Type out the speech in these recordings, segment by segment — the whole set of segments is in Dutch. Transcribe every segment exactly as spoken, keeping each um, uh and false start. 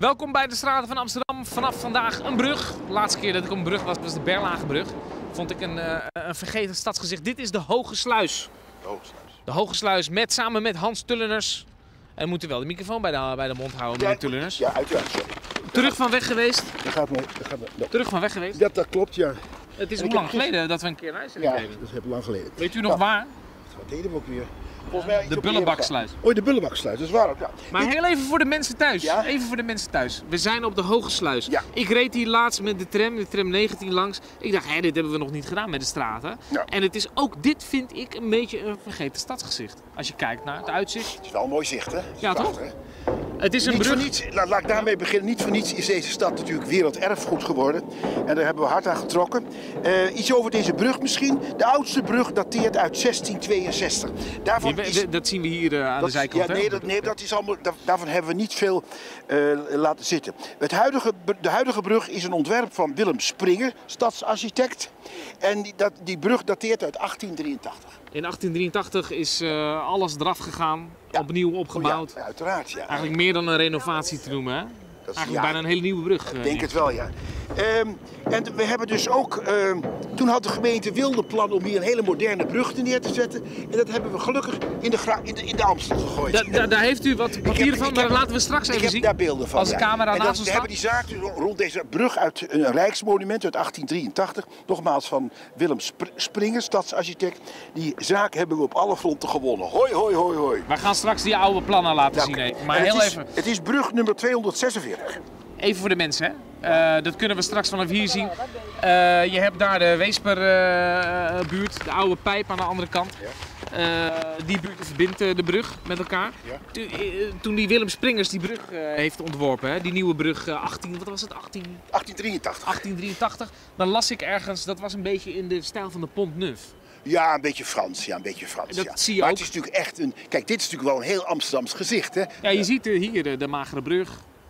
Welkom bij de straten van Amsterdam. Vanaf vandaag een brug. De laatste keer dat ik op een brug was, was de Berlagebrug. Vond ik een, uh, een vergeten stadsgezicht. Dit is de Hoge Sluis. De Hoge Sluis. De Hoge Sluis met, samen met Hans Tulleners. En we moeten wel de microfoon bij de, bij de mond houden, meneer Ja, Tulleners. ja, uiteraard. Sorry. Terug van weg geweest. Dat gaat maar, dat gaat maar, no. Terug van weg geweest. Dat, dat klopt, ja. Het is En hoe ik lang heb geleden dat we een keer een uitzending Ja, deden. dat is heel lang geleden. Weet u nog Ja. waar? Wat deden we ook weer? Volgens mij De Bullenbaksluis. Oh, de Bullenbaksluis, dat is waar ook, ja. Maar heel even voor de mensen thuis. Ja? Even voor de mensen thuis. We zijn op de Hoge Sluis. Ja. Ik reed hier laatst met de tram, de tram negentien langs. Ik dacht, hé, dit hebben we nog niet gedaan met de straten. Ja. En het is ook, dit vind ik een beetje een vergeten stadsgezicht. Als je kijkt naar het uitzicht. Het is wel een mooi zicht, hè? Het is Ja, prachtig, toch? hè? Het is een Niet brug. voor niets, laat, laat ik daarmee beginnen. Niet voor niets is deze stad natuurlijk werelderfgoed geworden. En daar hebben we hard aan getrokken. Uh, iets over deze brug misschien. De oudste brug dateert uit zestien tweeënzestig. Daarvan Die- is, dat zien we hier uh, aan dat, de zijkant. ja, hè? nee, dat, nee dat is allemaal, daar, daarvan hebben we niet veel uh, laten zitten. Het huidige, de huidige brug is een ontwerp van Willem Springer, stadsarchitect. En die, dat, die brug dateert uit achttien drieëntachtig. In achttien drieëntachtig is uh, alles eraf gegaan, Ja. opnieuw Oh, opgebouwd. ja, uiteraard, ja. Eigenlijk meer dan een renovatie te noemen, hè? Dat is- Eigenlijk ja, bijna een hele nieuwe brug. Ik uh, denk het wel, ja. Um, en we hebben dus ook, um, toen had de gemeente wilde plan om hier een hele moderne brug neer te zetten. En dat hebben we gelukkig in de, gra- in de, in de Amstel gegooid. Da- da- daar heeft u wat papieren van, ik maar heb- dat laten we straks Ik even heb zien. daar beelden van. Als de ja. camera en naast dat, ons we hebben die zaak dus rond deze brug uit een rijksmonument uit achttien drieëntachtig. Nogmaals van Willem Sp- Springer, stadsarchitect. Die zaak hebben we op alle fronten gewonnen. Hoi, hoi, hoi, hoi. We gaan straks die oude plannen laten Ja, zien. oké. Hè. Maar En heel het is, even, Het is brug nummer tweehonderdzesenveertig. even voor de mensen. Hè. Uh, dat kunnen we straks vanaf hier zien. Uh, je hebt daar de Weesperbuurt, uh, de oude pijp aan de andere kant. Uh, die buurt verbindt uh, de brug met elkaar. Ja. To, uh, toen die Willem Springers die brug uh, heeft ontworpen, hè, die nieuwe brug uh, achttien, wat was het, achttien, achttien drieëntachtig. achttien drieëntachtig, dan las ik ergens, dat was een beetje in de stijl van de Pont Neuf. Ja, een beetje Frans. Ja, een beetje Frans. Dat ja. zie je maar ook. het is natuurlijk echt een. Kijk, dit is natuurlijk wel een heel Amsterdams gezicht, hè? Ja, je ziet uh, hier de, de Magere Brug,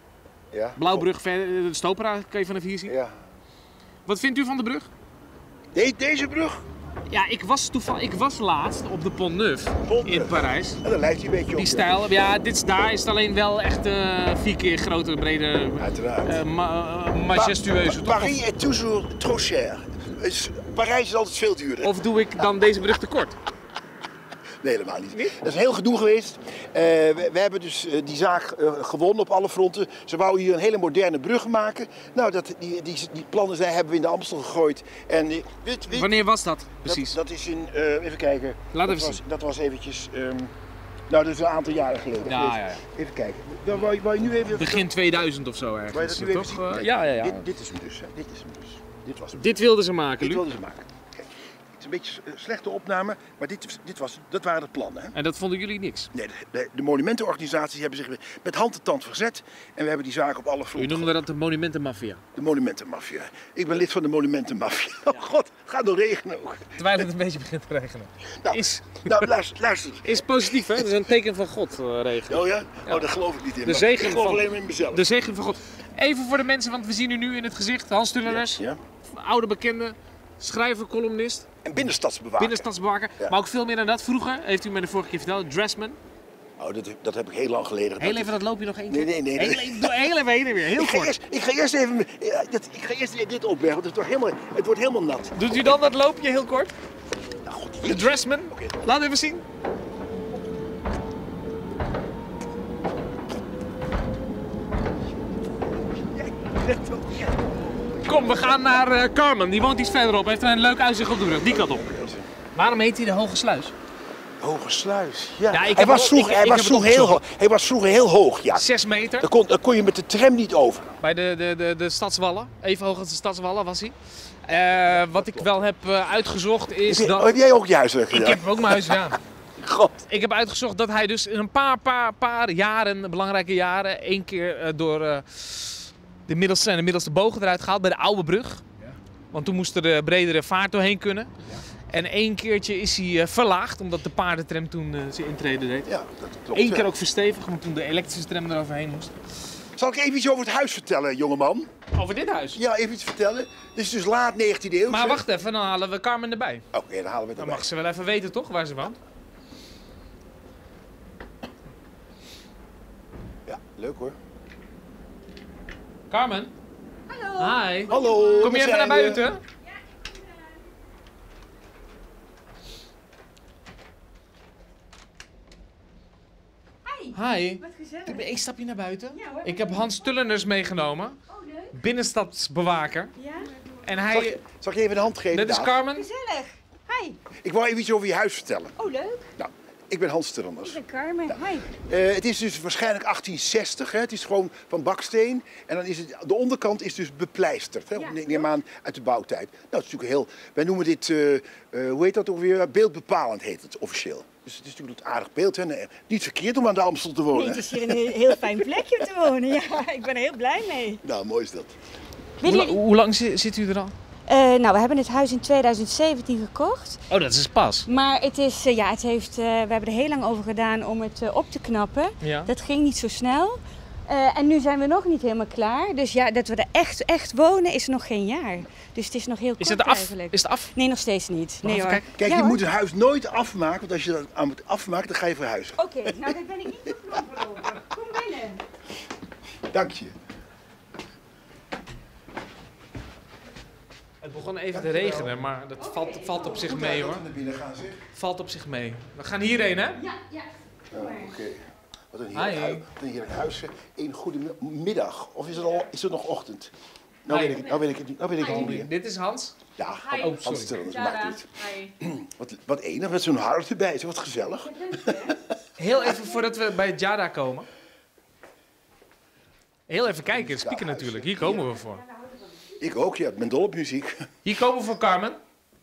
Ja. Blauwbrug, verder, de Stopera kan je vanaf hier zien. Ja. Wat vindt u van de brug? De, deze brug? Ja, ik was toevallig, ik was laatst op de Pont Neuf Pont in Neuf. Parijs. En daar lijkt hij een beetje op. Die stijl, ja, dit, is- daar is het alleen wel echt uh, vier keer groter, breder, Uiteraard. uh, ma uh, majestueuzer. Pa- toch? Paris est toujours trop cher. Is- Parijs is altijd veel duurder. Of doe ik dan deze brug tekort? Nee, helemaal niet. Dat is een heel gedoe geweest. Uh, we, we hebben dus uh, die zaak uh, gewonnen op alle fronten. Ze wouden hier een hele moderne brug maken. Nou, dat, die, die, die plannen zijn, hebben we in de Amstel gegooid. En, uh, weet, weet, Wanneer was dat precies? Dat, dat is in, uh, even kijken. Laat dat even was, zien. Dat was eventjes, um, nou dat is een aantal jaren geleden. Ja, geweest. ja, ja. Even kijken. Dan wou, je- wou je nu even... Begin tweeduizend of zo wou je ergens, dat nu even toch? zien? Uh, Kijk, ja, ja, ja. Dit, dit is hem dus. Hè. Dit is hem dus. Dit was hem. Dit wilden ze maken, Dit Luc. wilden ze maken. Kijk, het is een beetje een slechte opname, maar dit, dit was, dat waren de plannen. Hè? En dat vonden jullie niks? Nee, de, de, de monumentenorganisaties hebben zich met hand en tand verzet en we hebben die zaak op alle U fronten. noemde dat de monumentenmafia. De monumentenmafia. Ik ben lid van de monumentenmafia. Oh god, het gaat nog regenen ook. Terwijl het een beetje begint te regenen. Nou, Is, nou luister, luister. is positief, hè? Dat is een teken van God, uh, regen. Oh ja? Oh, daar geloof ik niet in. De maar zegen ik geloof van- alleen maar in mezelf. De zegen van God. Even voor de mensen, want we zien u nu in het gezicht. Hans Tulleners, Ja? oude bekende, schrijver, columnist, En binnenstadsbewaker. binnenstadsbewaker. Ja. Maar ook veel meer dan dat. Vroeger, heeft u mij de vorige keer verteld, dressman. Oh, dat, dat heb ik heel lang geleden gedaan. Heel even dat loopje nog één keer. Nee, nee, nee, nee. Heel, even- doe heel even heen en weer, heel Ik ga, kort. eerst, ik ga eerst even ja, dat, ik ga eerst dit opbergen, want het wordt helemaal, het wordt helemaal nat. Doet u dan dat loopje heel kort? Nou goed, De dressman. Oké. Laat even zien. Kom, we gaan naar uh, Carmen. Die woont iets verderop. Heeft een leuk uitzicht op de brug. Die kant op. Waarom heet hij de Hoge Sluis? Hoge Sluis. Ja. Ja, ik hij, heb was ook- vroeger, ik- hij, ik was heb vroeger het heel opgezocht. hoog, hij was vroeger heel hoog, ja. Zes meter. Daar kon, daar kon je met de tram niet over. Bij de, de, de, de stadswallen. Even hoog als de stadswallen was hij. Uh, wat ik wel heb uh, uitgezocht is Heb, je- dat... oh, heb jij ook je huiswerk Ik gedaan? heb ook mijn huis gedaan. God. Ik heb uitgezocht dat hij dus in een paar, paar, paar jaren, belangrijke jaren, één keer uh, door uh, de middelste en de middelste bogen eruit gehaald bij de oude brug. Ja. Want toen moest er de bredere vaart doorheen kunnen. Ja. En één keertje is hij uh, verlaagd, omdat de paardentram toen uh, zijn intrede deed. Ja, dat klopt. Eén ja. keer ook verstevigd, want toen de elektrische tram eroverheen moest. Zal ik even iets over het huis vertellen, jongeman? Over dit huis. Ja, even iets vertellen. Dit is dus laat negentiende eeuw. Maar wacht even, dan halen we Carmen erbij. Oké, dan halen we het Dan erbij. mag ze wel even weten, toch, waar ze woont? Ja, leuk hoor. Carmen? Hallo. Hi. Hallo. Kom je even naar buiten? Ja. Hi. Hi. Wat gezellig. Ik ben één stapje naar buiten. Ja, hoor. Ik heb Hans Tulleners meegenomen. Oh, leuk. Binnenstadsbewaker. Ja. En Zal hij... ik, zal ik je even de hand geven? Dit is Dag. Carmen. Gezellig. Hi. Ik wou even iets over je huis vertellen. Oh, leuk. Nou, ik ben Hans Tulleners. Ik ben Carmen. Hi. Eh, het is dus waarschijnlijk achttienzestig. Hè? Het is gewoon van baksteen. En dan is het, de onderkant is dus bepleisterd. Hè? Ja. Ik neem aan uit de bouwtijd. Nou, dat is natuurlijk heel... Wij noemen dit, eh, eh, hoe heet dat ook weer? Beeldbepalend heet het officieel. Dus het is natuurlijk een aardig beeld. Hè? Nee, niet verkeerd om aan de Amstel te wonen. Nee, het is hier een heel, heel fijn plekje om te wonen. Ja, ik ben er heel blij mee. Nou, mooi is dat. Hoe, la- hoe lang zi- zit u er al? Uh, nou, we hebben het huis in tweeduizend zeventien gekocht. Oh, dat is pas. Maar het is, uh, ja, het heeft, uh, we hebben er heel lang over gedaan om het uh, op te knappen. Ja. Dat ging niet zo snel. Uh, en nu zijn we nog niet helemaal klaar. Dus ja, dat we er echt, echt wonen is nog geen jaar. Dus het is nog heel Is kort het af? eigenlijk. Is het af? Nee, nog steeds niet. Nee, even hoor. kijken. Kijk, Ja, je hoor. moet een huis nooit afmaken. Want als je dat aan moet afmaken, dan ga je verhuizen. Oké, okay, nou daar ben ik niet zo knop voor over. Kom binnen. Dank je. Het begon even te regenen, maar dat valt, valt op zich mee hoor. Naar binnen gaan, zeg. Valt op zich mee. We gaan hierheen hè? Ja, ja. Ja, Oké. Wat een Hi. heerlijk huis. Wat een heerlijk huis. zeg. Een goede middag. Of is het, al, is het nog ochtend? Nou Hi. weet ik het, nou weet ik het niet. Nou weet ik het niet meer. Dit is Hans. Ja, Hi. Oh, sorry. Hans Tulleners maakt niet. Hi. Wat, wat enig, met zo'n hart erbij. Zo wat gezellig. Heel even voordat we bij Jada komen. Heel even kijken, spieken natuurlijk. Hier komen we voor. Ik ook, ja. Ik ben dol op muziek. Hier komen we voor Carmen.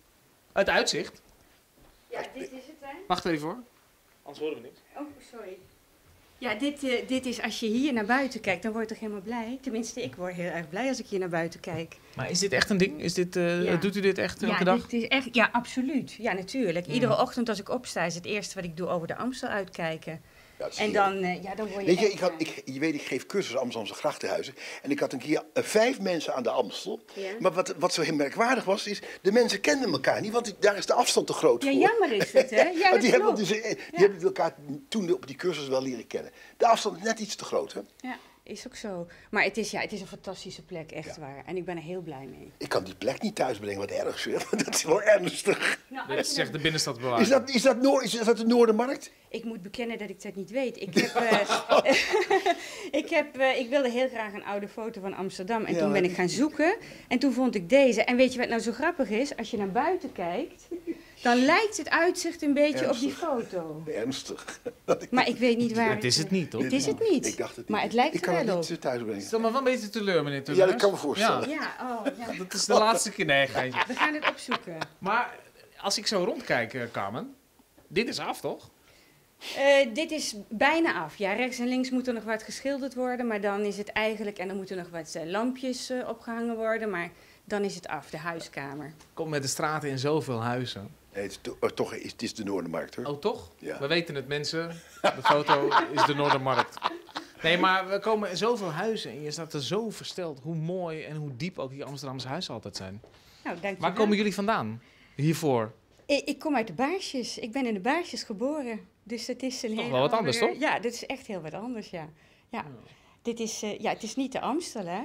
Het uitzicht. Ja, dit is het hè. Wacht even hoor. Anders horen we niks. Oh, sorry. Ja, dit, uh, dit is als je hier naar buiten kijkt, dan word je toch helemaal blij? Tenminste, ik word heel erg blij als ik hier naar buiten kijk. Maar is dit echt een ding? Is dit, uh, Ja. Doet u dit echt elke ja, dag? dit is echt, ja, absoluut. Ja, natuurlijk. Iedere ochtend als ik opsta is het eerste wat ik doe over de Amstel uitkijken. Ja, dat is En heerlijk. dan, uh, ja, dan word je Weet je, echt ik had, blij. ik, je weet, ik geef cursussen Amsterdamse grachtenhuizen. En ik had een keer uh, vijf mensen aan de Amstel. Ja. Maar wat, wat zo heel merkwaardig was, is... de mensen kenden elkaar niet, want die- daar is de afstand te groot Ja, voor. jammer is het, hè? Ja, Want dat die hebben, klopt. dus, eh, die hebben elkaar toen op die cursus wel leren kennen. De afstand is net iets te groot, hè? Ja, is ook zo. Maar het is, ja, het is een fantastische plek, echt waar. En ik ben er heel blij mee. Ik kan die plek niet thuisbrengen, wat erg zeg. Dat is wel ernstig. Nou, Dit als is je echt dan- de binnenstadbewaker. Is dat, is dat, Noor, is dat de Noordermarkt? Ik moet bekennen dat ik dat niet weet. Ik, heb, eh, ik, heb, eh, ik wilde heel graag een oude foto van Amsterdam. En Ja, toen ben heb ik gaan ik- zoeken. En toen vond ik deze. En weet je wat nou zo grappig is? Als je naar buiten kijkt, dan lijkt het uitzicht een beetje op die foto. Ernstig. Dat ik- Maar ik weet niet waar. Het is het niet, toch? Het is het niet. Ik dacht het niet. Maar het lijkt ik er kan wel het op. niet thuis brengen. Stel me wel een beetje teleur, meneer Ja, Tulleners. dat kan me voorstellen. Ja, oh, ja. Dat is de laatste keer. Nee, geintje. We gaan het opzoeken. Maar als ik zo rondkijk, eh, Carmen. Dit is af, toch? Eh, dit is bijna af. Ja, rechts en links moet er nog wat geschilderd worden. Maar dan is het eigenlijk... En dan moeten er nog wat eh, lampjes eh, opgehangen worden. Maar dan is het af, de huiskamer. Kom met de straten in zoveel huizen. Nee, het is to- oh, toch is, het is de Noordermarkt, hoor. Oh, toch? Ja. We weten het, mensen. De foto is de Noordermarkt. Nee, maar we komen in zoveel huizen en je staat er zo versteld hoe mooi en hoe diep ook die Amsterdamse huizen altijd zijn. Nou, dankjewel. Waar komen jullie vandaan? Hiervoor? Ik, ik kom uit de Baarsjes. Ik ben in de Baarsjes geboren. Dus het is een Toch hele wel wat anders, andere- toch? Ja, dit is echt heel wat anders, ja. Ja, dit is, eh, ja het is niet de Amstel, hè.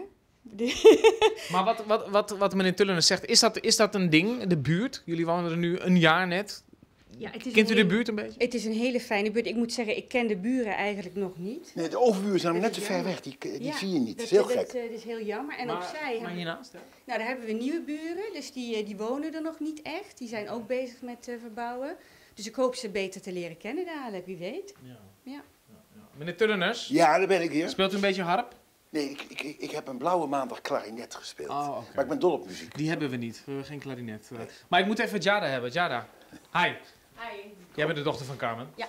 De- Maar wat, wat, wat, wat meneer Tulleners zegt, is dat, is dat een ding, de buurt? Jullie wonen er nu een jaar net. ja, het is Kent u een de hele- buurt een beetje? Het is een hele fijne buurt. Ik moet zeggen, ik ken de buren eigenlijk nog niet. Nee, de overburen zijn Dat net is te ver jammer. weg. Die, die Ja, zie je niet. Dat Dat, is heel dat, gek. eh, dat is heel jammer. En maar, opzij maar hebben we... hiernaast, hè? Nou, daar hebben we nieuwe buren. Dus die, eh, die wonen er nog niet echt. Die zijn ook bezig met eh, verbouwen. Dus ik hoop ze beter te leren kennen dadelijk, wie weet. Ja. Ja. Meneer Tulleners, Ja, daar ben ik hier. speelt u een beetje harp? Nee, ik, ik, ik heb een blauwe maandag klarinet gespeeld. Oh, oké. Maar ik ben dol op muziek. Die hebben we niet. We hebben geen klarinet. Eh, Maar ik moet even Jada hebben. Jada. Hi. Hi. Jij bent de dochter van Carmen. Ja.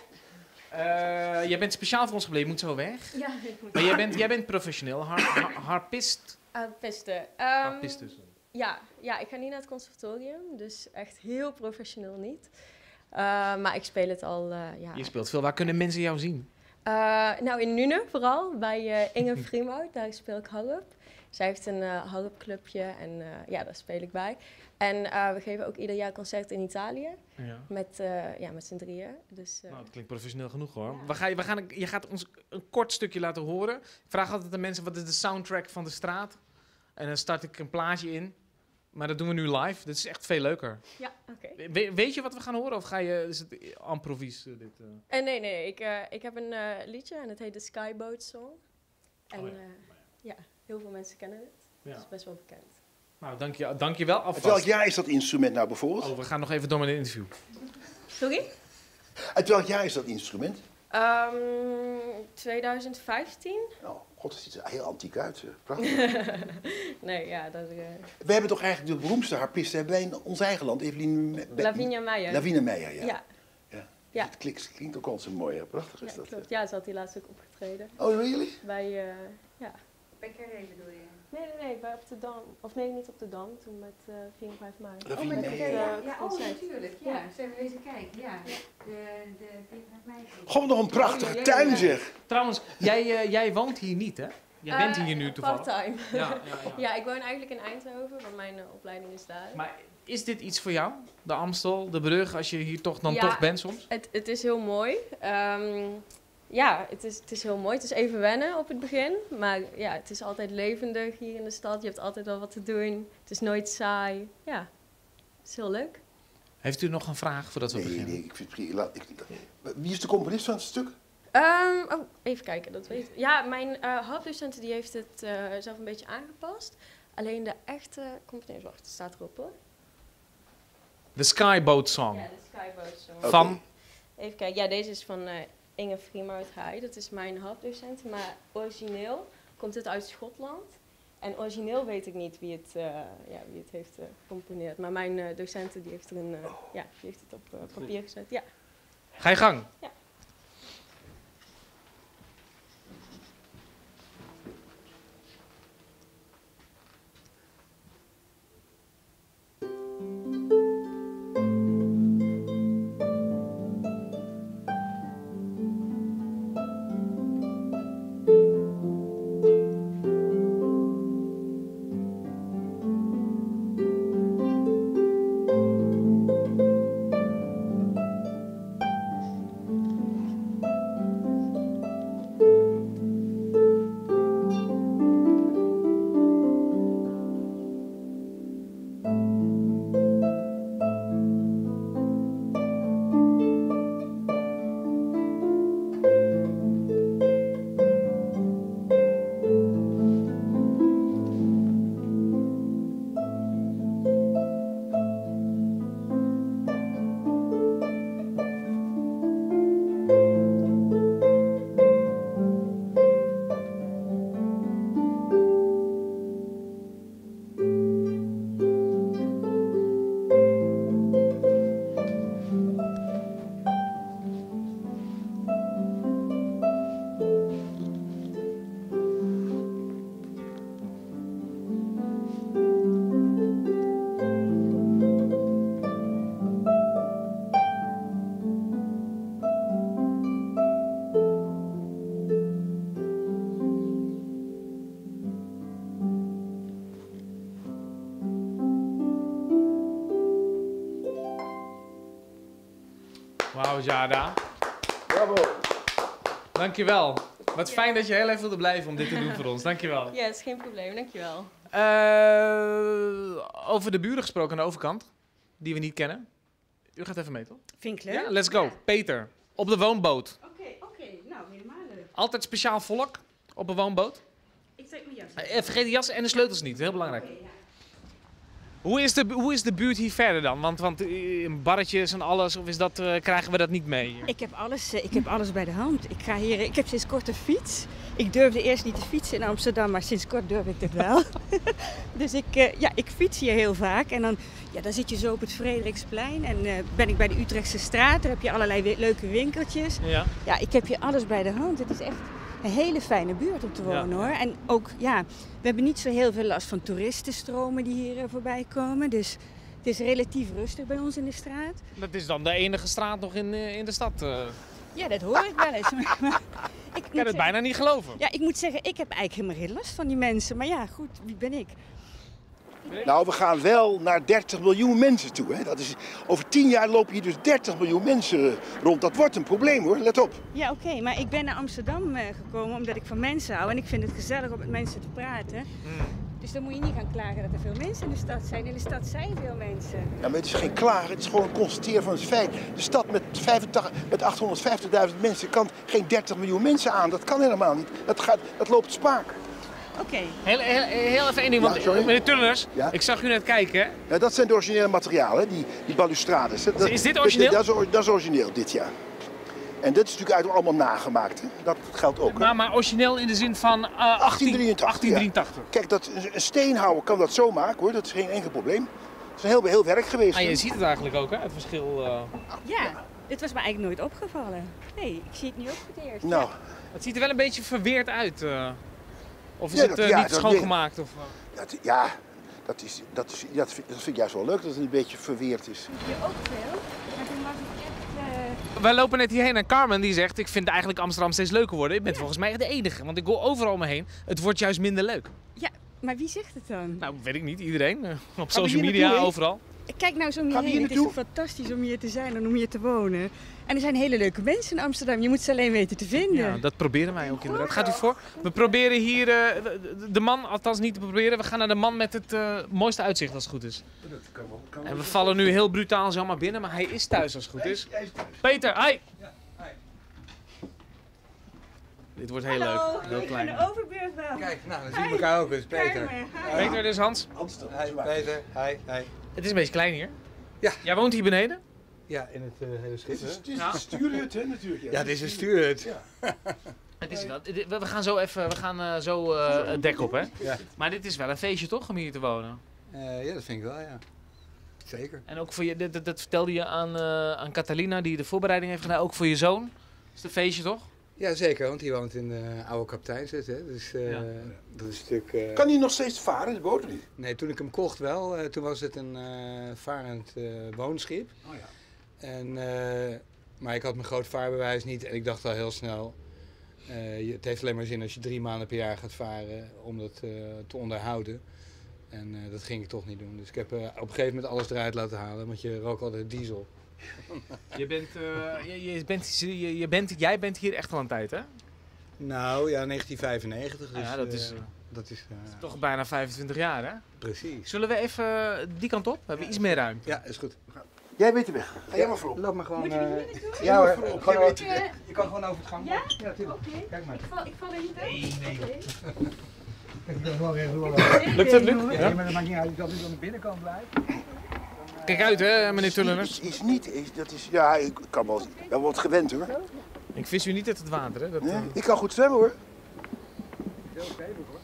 Eh, jij bent speciaal voor ons gebleven. Je moet zo weg. Ja, ik moet... Maar jij bent, jij bent professioneel. Har, har- harpist. Uh, pesten. Um, Harpist dus. ja, ja, ik ga niet naar het conservatorium, dus echt heel professioneel niet. Uh, maar ik speel het al, uh, ja. Je speelt veel. Waar kunnen mensen jou zien? Uh, nou, in Nune vooral, bij uh, Inge Frimout, daar speel ik harp. Zij heeft een uh, harpclubje en uh, ja, daar speel ik bij. En uh, we geven ook ieder jaar concerten in Italië. Ja. Met, uh, ja, met z'n drieën. Dus, uh... nou, dat klinkt professioneel genoeg hoor. Ja. We gaan, we gaan, je gaat ons een kort stukje laten horen. Ik vraag altijd aan mensen, wat is de soundtrack van de straat? En dan start ik een plaatje in. Maar dat doen we nu live. Dit is echt veel leuker. Ja, oké. Okay. We, weet je wat we gaan horen? Of ga je, is het improvies? Uh, dit, uh... Uh, nee, nee, nee. Ik, uh, ik heb een uh, liedje en het heet de Skyboat Song. En oh, ja. Uh, ja, heel veel mensen kennen het. Ja. Het is best wel bekend. Nou, dank je, dank je wel. Uit welk jaar is dat instrument nou bijvoorbeeld? Oh, we gaan nog even door met het interview. Sorry? Uit welk jaar is dat instrument? Um, twintig vijftien. Oh, god, dat ziet er heel antiek uit. Prachtig. Nee, ja, dat... Uh... We hebben toch eigenlijk de beroemdste harpiste hebben wij in ons eigen land, Evelien... Lavinia Meijer. Lavinia Meijer, ja. Ja. ja. ja. Het klinkt, klinkt ook al zo mooi, hè? Prachtig is ja, dat. Klopt. Ja, ze had hier laatst ook opgetreden. Oh, really? Bij, uh, ja. Bij Carré bedoel je? Nee, nee, nee, bij op de Dam. Of nee, niet op de Dam, toen met uh, vier en vijf maart. Oh, met nee. ja, ja, ja, oh, natuurlijk. Ja, ja. Ze hebben wezen kijken. Ja, de, de vier en vijf maart. Gewoon nog een prachtige oh, ja, tuin, ja. zeg. Trouwens, jij, uh, jij woont hier niet, hè? Jij bent uh, hier nu toevallig. Part-time. Ja, ja, ja. ja, ik woon eigenlijk in Eindhoven, want mijn uh, opleiding is daar. Maar is dit iets voor jou? De Amstel, de brug, als je hier toch dan ja, toch bent soms? Het, het is heel mooi. Um, Ja, het is, het is heel mooi. Het is even wennen op het begin. Maar ja, het is altijd levendig hier in de stad. Je hebt altijd wel wat te doen. Het is nooit saai. Ja, het is heel leuk. Heeft u nog een vraag voordat we nee, beginnen? Nee, ik vind, ik, ik, wie is de componist van het stuk? Um, oh, even kijken, dat weet ik. Ja, mijn uh, harpdocent die heeft het uh, zelf een beetje aangepast. Alleen de echte componist, wacht, het staat erop hoor. The Skyboat Song. Ja, de Skyboat Song. Okay. Van? Even kijken, ja, deze is van... Uh, Inge Freemouth-High, dat is mijn harpdocent, maar origineel komt het uit Schotland. En origineel weet ik niet wie het, uh, ja, wie het heeft uh, gecomponeerd. Maar mijn uh, docenten die heeft, er een, uh, ja, die heeft het op uh, papier gezet. Ja. Ga je gang. Ja. Wauw, Jada. Bravo. Dankjewel. Wat fijn dat je heel even wilde blijven om dit te doen voor ons. Dankjewel. Ja, het is geen probleem. Dankjewel. Uh, over de buren gesproken aan de overkant, die we niet kennen. U gaat even mee, toch? Vind ik leuk. Ja, let's go. Ja. Peter, op de woonboot. Oké, okay, oké. Okay. Nou, helemaal leuk. Altijd speciaal volk op een woonboot. Ik trek mijn jas. Uh, vergeet de jas en de sleutels niet. Heel belangrijk. Okay, ja. Hoe is, de, hoe is de buurt hier verder dan? Want, want uh, barretjes en alles, of is dat, uh, krijgen we dat niet mee hier? Ik heb, alles, uh, ik heb alles bij de hand. Ik, ga hier, ik heb sinds kort een fiets. Ik durfde eerst niet te fietsen in Amsterdam, maar sinds kort durf ik het wel. Dus ik, uh, ja, ik fiets hier heel vaak. En dan, ja, dan zit je zo op het Frederiksplein. En uh, ben ik bij de Utrechtse straat. Daar heb je allerlei we- leuke winkeltjes. Ja. Ja, ik heb hier alles bij de hand. Het is echt een hele fijne buurt om te wonen, ja. hoor. En ook, ja, we hebben niet zo heel veel last van toeristenstromen die hier uh, voorbij komen. Dus het is relatief rustig bij ons in de straat. Dat is dan de enige straat nog in, uh, in de stad. Uh. Ja, dat hoor ik wel eens. Maar, maar ik, kan het zeggen- bijna niet geloven. Ja, ik moet zeggen, ik heb eigenlijk helemaal geen last van die mensen. Maar ja, goed, wie ben ik? Nou, we gaan wel naar dertig miljoen mensen toe. Hè. Dat is, over tien jaar lopen hier dus dertig miljoen mensen rond. Dat wordt een probleem hoor, let op. Ja, oké, maar ik ben naar Amsterdam eh, gekomen omdat ik van mensen hou. En ik vind het gezellig om met mensen te praten. Dus dan moet je niet gaan klagen dat er veel mensen in de stad zijn. In de stad zijn veel mensen. Ja, maar het is geen klagen, het is gewoon een constateren van het feit. De stad met, vijfentachtig, met achthonderdvijftigduizend mensen kan geen dertig miljoen mensen aan. Dat kan helemaal niet. Dat, gaat, dat loopt spaak. Oké. Heel, heel, heel even één ding, Ja, want sorry? meneer Tullers, Ja? ik zag u net kijken. Ja, dat zijn de originele materialen, die, die balustrades. Dat, Is dit origineel? Dat, dat, is, dat is origineel, dit jaar. En dit is natuurlijk eigenlijk allemaal nagemaakt. Hè. Dat geldt ook. hè. Maar, maar origineel in de zin van uh, achttien achttien drieëntachtig. achttien drieëntachtig. Ja. Kijk, dat, een steenhouwer kan dat zo maken hoor, dat is geen enkel probleem. Het is een heel, heel werk geweest. Ah, hè. je ziet het eigenlijk ook, hè? Het verschil. uh, Ja, dit was me eigenlijk nooit opgevallen. Nee, ik zie het nu ook voor het eerst. Nou, Het ziet er wel een beetje verweerd uit. uh. Of is Ja, het dat- uh, ja, niet dat schoongemaakt? Of, uh? dat, ja, dat, is, dat, is, dat, vind, dat vind ik juist wel leuk dat het een beetje verweerd is. Je ook veel, maar toen was ik echt... eh, Wij lopen net hierheen en Carmen die zegt, ik vind eigenlijk Amsterdam steeds leuker worden. Ik ben volgens mij echt de enige, want ik hoor overal om me heen, het wordt juist minder leuk. Ja, maar wie zegt het dan? Nou, weet ik niet, iedereen. uh, Op we social hier media, naartoe, hè? overal. Kijk nou zo om je Gaan we heen. hier Het is naartoe? toch fantastisch om hier te zijn en om hier te wonen. En er zijn hele leuke mensen in Amsterdam. Je moet ze alleen weten te vinden. Ja, dat proberen wij ook inderdaad. Gaat u voor? We proberen hier uh, de, de- de man, althans niet te proberen, we gaan naar de man met het uh, mooiste uitzicht als het goed is. En we vallen nu heel brutaal zomaar binnen, maar hij is thuis als het goed is. Peter, hi! Dit wordt heel leuk, heel ik klein. ben de overbuurt wel. Kijk, nou, dan zien we elkaar ook eens. Peter. Carmen, hi. Peter, dit is Hans. Hi, Peter. Hi, hi. Het is een beetje klein hier. Ja. Jij woont hier beneden? Ja, in het uh, hele schip, hè? Het is Ja. een stuurhut hè, natuurlijk. Ja, dit is een stuurhut. Ja. Het is wel. dit- We we gaan zo even, we gaan uh, zo uh, het dek op, hè? Ja. Maar dit is wel een feestje toch om hier te wonen? Uh, ja, dat vind ik wel, ja. Zeker. En ook voor je, dat, dat- dat vertelde je aan, uh, aan Catalina die de voorbereiding heeft gedaan, ook voor je zoon. Is het een feestje toch? Ja, zeker, want die woont in de oude kapiteinshut, hè. Dus uh, Ja. dat is natuurlijk... uh, Kan hij nog steeds varen, de boot of niet? Nee, toen ik hem kocht wel. Uh, toen was het een uh, varend uh, woonschip. Oh ja. En, uh, maar ik had mijn groot vaarbewijs niet en ik dacht al heel snel... Uh, je, het heeft alleen maar zin als je drie maanden per jaar gaat varen om dat uh, te onderhouden. En uh, dat ging ik toch niet doen. Dus ik heb uh, op een gegeven moment alles eruit laten halen, want je rookt altijd diesel. Je bent, uh, je, je bent, je, je bent, jij bent hier echt al een tijd, hè? Nou ja, negentien vijfennegentig. Dus, ja, dat is, uh, dat is uh, Toch bijna vijfentwintig jaar, hè? precies. Zullen we even uh, die kant op? We hebben iets meer ruimte. Ja, is goed. Jij weet de weg. Ga jij maar voorop. Loop maar gewoon. Moet je er uh, niet naartoe? ja hoor, Voorop, gewoon jij over- weet de weg. je kan gewoon over het gang. Ja? Ja, tuurlijk. Oké. Kijk maar. Ik val, ik val er niet uit? Nee, nee. Oké. Ik ben gewoon even gewoon. Lukt het, lukt? Nee, Ja? maar dat maakt niet uit. Ik kan niet aan de binnenkant blijven. Kijk uit, hè, meneer Is, Tulleners. is niet, is, dat is, ja, ik kan wel, ik ben wel wat gewend hoor. Ik vis u niet uit het water, hè? Dat, uh, Nee, ik kan goed zwemmen hoor. Heel stevig hoor.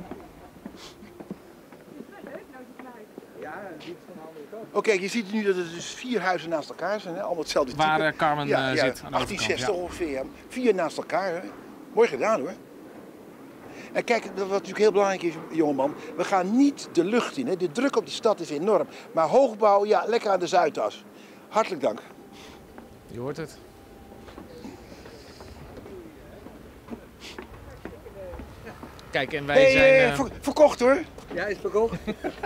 Ja, die van de andere kant. Oké, je ziet nu dat er dus vier huizen naast elkaar zijn, hè? Allemaal hetzelfde type. waar uh, Carmen ja, uh, ja, zit. Aan de achttien zestig overkant, ongeveer. Ja. Vier naast elkaar. Hè? Mooi gedaan hoor. En kijk, wat natuurlijk heel belangrijk is, jongeman. We gaan niet de lucht in. Hè? De druk op de stad is enorm. Maar hoogbouw, ja, lekker aan de Zuidas. Hartelijk dank. ja. Je hoort het. Kijk, en wij Hey, zijn... eh, uh, ver- verkocht hoor. Ja, is verkocht.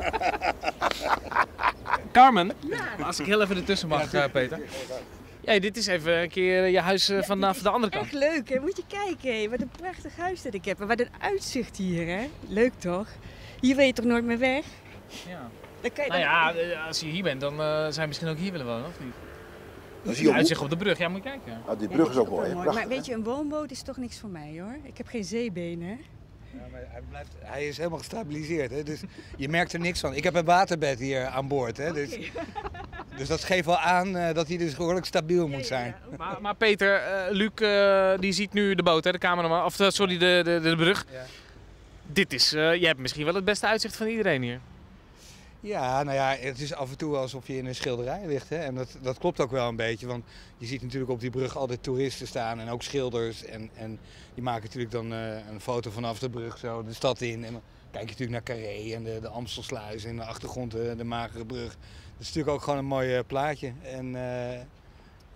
Carmen, als ik heel even ertussen mag, uh, Peter. Ja, dit is even een keer je huis uh, vanaf de andere kant. Echt leuk, hè? Moet je kijken, hè? Wat een prachtig huis dat ik heb. En wat een uitzicht hier, hè? Leuk toch? Hier wil je toch nooit meer weg? Ja. Dan kan je Nou dan- ja, uh, als je hier bent, dan uh, zou je misschien ook hier willen wonen, of niet? Dat is Ja, hier uitzicht op de brug, ja, moet je kijken. Ah, die Ja, brug dit is ook wel mooi. hè? Maar Prachtig, weet je, een woonboot is toch niks voor mij, hoor. Ik heb geen zeebenen, hè? Ja, maar hij, blijft, hij is helemaal gestabiliseerd, hè? Dus je merkt er niks van. Ik heb een waterbed hier aan boord, hè? Dus, dus dat geeft wel aan uh, dat hij dus behoorlijk stabiel moet zijn. Maar, maar Peter, uh, Luc, uh, die ziet nu de boot, hè, de cameraman, of uh, sorry, de, de, de brug. Ja. Dit is, uh, je hebt misschien wel het beste uitzicht van iedereen hier. Ja, nou ja, het is af en toe alsof je in een schilderij ligt. Hè? En dat, dat klopt ook wel een beetje, want je ziet natuurlijk op die brug altijd toeristen staan en ook schilders. En, en die maken natuurlijk dan uh, een foto vanaf de brug zo de stad in. En dan kijk je natuurlijk naar Carré en de, de Amstelsluis en in de achtergrond de, de Magere Brug. Dat is natuurlijk ook gewoon een mooi uh, plaatje. En uh,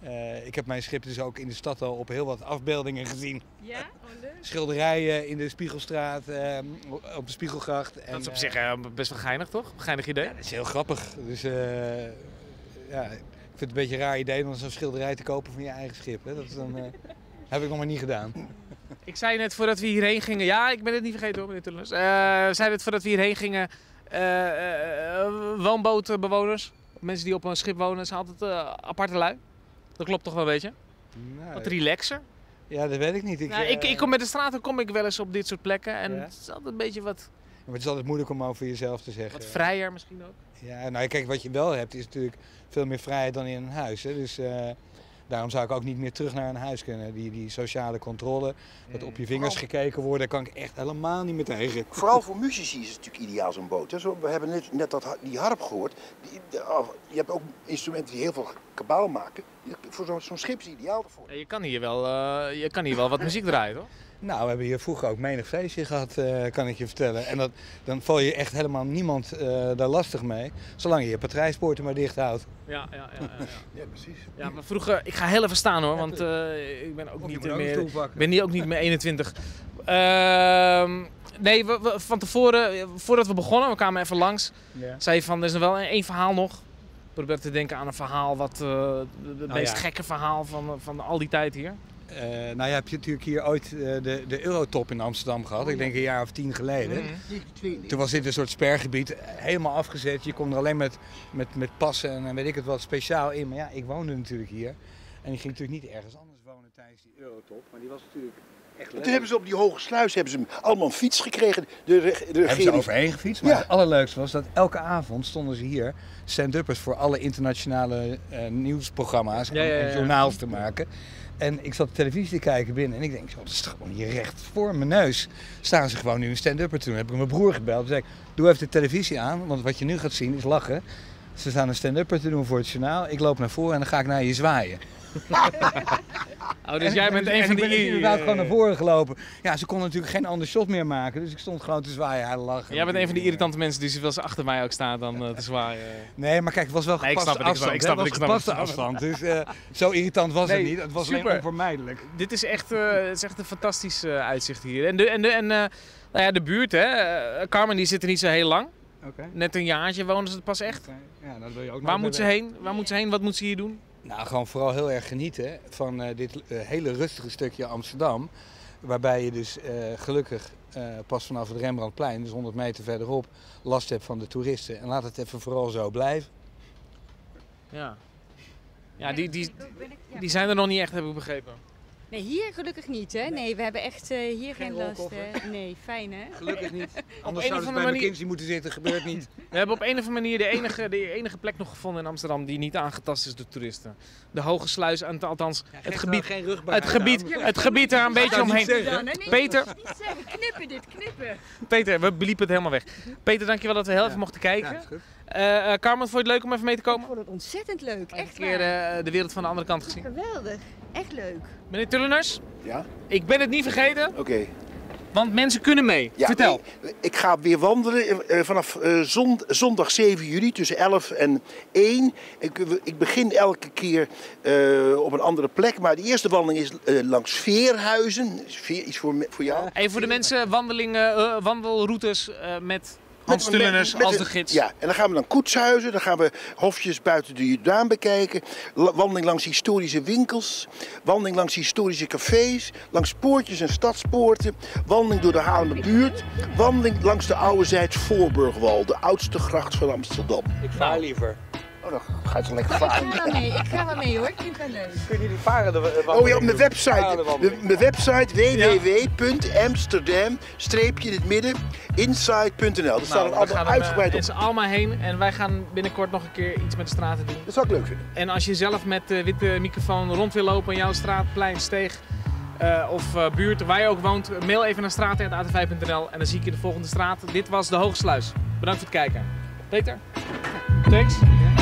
Uh, ik heb mijn schip dus ook in de stad al op heel wat afbeeldingen gezien. Ja, oh leuk. Schilderijen in de Spiegelstraat, uh, op de Spiegelgracht. En, dat is op zich uh, best wel geinig, toch? Geinig idee. Ja, dat is heel grappig. Dus uh, ja, ik vind het een beetje een raar idee om zo'n schilderij te kopen van je eigen schip. Hè. Dat is dan, uh, heb ik nog maar niet gedaan. Ik zei net voordat we hierheen gingen, ja, ik ben het niet vergeten hoor, meneer Tullens. Uh, zei net voordat we hierheen gingen, uh, uh, woonbootbewoners, mensen die op een schip wonen, zijn altijd uh, aparte lui. Dat klopt toch wel een beetje? Nou, Wat relaxer. Ja, dat weet ik niet. Ik, nou, uh, ik, ik kom met de straat, kom ik wel eens op dit soort plekken en ja? het is altijd een beetje wat... Maar het is altijd moeilijk om over jezelf te zeggen. Wat vrijer misschien ook. Ja, nou kijk, wat je wel hebt is natuurlijk veel meer vrijheid dan in een huis. Hè. Dus uh, daarom zou ik ook niet meer terug naar een huis kunnen. Die, die sociale controle, dat op je vingers gekeken wordt, daar kan ik echt helemaal niet meer tegen. Vooral voor muzici is het natuurlijk ideaal zo'n boot. Hè. Zo, we hebben net, net dat, die harp gehoord. Die, de, oh, je hebt ook instrumenten die heel veel kabaal maken. Voor zo'n zo'n schip is het ideaal ervoor. Ja, je, kan hier wel, uh, je kan hier wel wat muziek draaien, toch? Nou, we hebben hier vroeger ook menig feestje gehad, uh, kan ik je vertellen. En dat, dan val je echt helemaal niemand uh, daar lastig mee, zolang je je patrijspoorten maar dicht houdt. Ja, ja, ja, ja, ja. Ja, precies. Ja, maar vroeger, ik ga heel even staan hoor, want uh, ik ben ook Of niet ook meer, ik ben hier ook niet meer eenentwintig. Uh, nee, we, we, van tevoren, voordat we begonnen, we kwamen even langs, ja. zei je van, er is nog wel één verhaal nog. Ik probeer te denken aan een verhaal, wat uh, het nou, meest ja. gekke verhaal van, van al die tijd hier. Uh, nou, je hebt natuurlijk hier ooit uh, de, de Eurotop in Amsterdam gehad, oh, ik denk een jaar of tien geleden. Mm-hmm. Toen was dit een soort sperrgebied, helemaal afgezet. Je kon er alleen met, met, met passen en weet ik het wat speciaal in. Maar ja, ik woonde natuurlijk hier en ik ging natuurlijk niet ergens anders wonen tijdens die Eurotop. Maar die was natuurlijk echt leuk. Toen hebben ze op die Hoge Sluis hebben ze allemaal een fiets gekregen. De, de regering... Hebben ze overheen gefietst, maar ja. Het allerleukste was dat elke avond stonden ze hier stand-uppers voor alle internationale uh, nieuwsprogramma's en, ja, ja, ja. en journaals te maken. En ik zat de televisie te kijken binnen en ik denk, zo, dat is toch gewoon hier recht voor mijn neus. Staan ze gewoon nu een stand-upper te doen. Heb ik mijn broer gebeld en zei ik, doe even de televisie aan, want wat je nu gaat zien is lachen. Ze staan een stand-upper te doen voor het journaal. Ik loop naar voren en dan ga ik naar je zwaaien. Oh, dus en, jij bent en, een van die... Ik ben inderdaad gewoon naar voren gelopen. Ja, ze konden natuurlijk geen ander shot meer maken, dus ik stond gewoon te zwaaien en lachen. Jij bent een van die irritante mensen die zoveel achter mij ook staan dan uh, te zwaaien. Nee, maar kijk, het was wel gepaste nee, afstand. Ik snap het, ik snap het. Het was gepaste afstand, dus uh, zo irritant was nee, het niet. Het was super. Alleen onvermijdelijk. Dit is echt, uh, het is echt een fantastisch uh, uitzicht hier. En de, en de, en, uh, nou ja, de buurt, hè. Uh, Carmen die zit er niet zo heel lang. Okay. Net een jaartje wonen ze pas echt. Okay. Ja, dat wil je ook Waar moet ze heen? Waar moet ze heen? Wat moet ze hier doen? Nou, gewoon vooral heel erg genieten van uh, dit uh, hele rustige stukje Amsterdam. Waarbij je dus uh, gelukkig uh, pas vanaf het Rembrandtplein, dus honderd meter verderop, last hebt van de toeristen. En laat het even vooral zo blijven. Ja, ja die, die, die zijn er nog niet echt, heb ik begrepen. Nee, hier gelukkig niet, hè? Nee, we hebben echt uh, hier geen, geen last. Hè? Nee, fijn, hè? Gelukkig niet. Anders zouden ze bij manier... McKinsey moeten zitten, gebeurt niet. We hebben op een of andere manier de enige, de enige plek nog gevonden in Amsterdam die niet aangetast is door toeristen. De Hoge Sluis, althans ja, het gebied, geen het gebied, het gebied daar een beetje omheen. Nee, nee, Peter, niet zeggen. Knippen dit, knippen. Peter, we beliepen het helemaal weg. Peter, dankjewel dat we heel even ja. mochten kijken. Ja, is goed. Uh, uh, Carmen, vond je het leuk om even mee te komen? Ik vond het ontzettend leuk, echt een keer uh, de wereld van de andere kant gezien. Geweldig, echt leuk. Meneer Tulleners? Ja? Ik ben het niet vergeten. Oké. Okay. Want mensen kunnen mee. Ja, Vertel. Nee, ik ga weer wandelen uh, vanaf uh, zond, zondag zeven juli tussen elf en één. Ik, ik begin elke keer uh, op een andere plek. Maar de eerste wandeling is uh, langs Veerhuizen. Veer, iets voor, voor jou. En voor de mensen wandelingen, uh, wandelroutes uh, met... Hans Tulleners als de gids. Ja, en dan gaan we naar Koetshuizen, dan gaan we hofjes buiten de Jordaan bekijken. Wandeling langs historische winkels, wandeling langs historische cafés, langs poortjes en stadspoorten, wandeling door de Haarlemmerbuurt, wandeling langs de oude Zijds Voorburgwal, de oudste gracht van Amsterdam. Ik vaar liever. Oh, dan gaat ze lekker varen. Ik ga wel mee, ik ga wel mee hoor, ik vind het wel leuk. Kunnen jullie varen? De, de oh ja, op mijn website. Mijn website w w w punt amsterdam streepje in het midden inside punt n l. Daar staat het allemaal uitgebreid op. We gaan allemaal heen en wij gaan binnenkort nog een keer iets met de straten doen. Dat zou ik leuk vinden. En als je zelf met de witte microfoon rond wil lopen in jouw straat, plein, steeg uh, of uh, buurt waar je ook woont, mail even naar straat punt a t vijf punt n l en dan zie ik je de volgende straat. Dit was de Hoge Sluis. Bedankt voor het kijken. Peter? Thanks.